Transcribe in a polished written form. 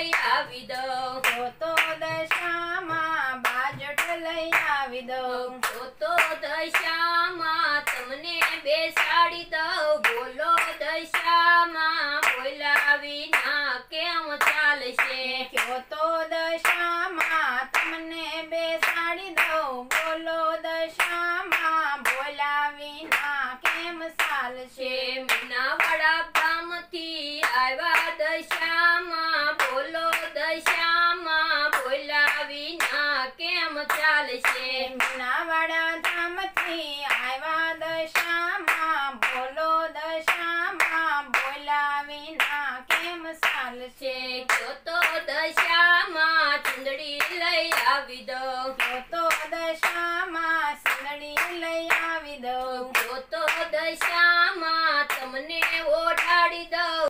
લઈ આવી દઉં તો દશામાં બાજટ લઈ આવી દઉં તો દશામાં તમને બેસાડી દઉં બોલો દશામાં બોલ્યા વિના કેમ ચાલશે તો દશામાં તમને બેસાડી દઉં બોલો દશામાં બોલ્યા વિના કેમ ચાલશે મીનાવાડા ગામથી આવ્યા દશામાં બોલો દશામાં બોલ્યા વિના કેમ ચાલશે મીનાવાડા ધામથી આવ્યા દશામાં બોલો દશામાં બોલ્યા વિના કેમ ચાલશે તો દશામાં ચુંદડી લઈ આવી દઉં તો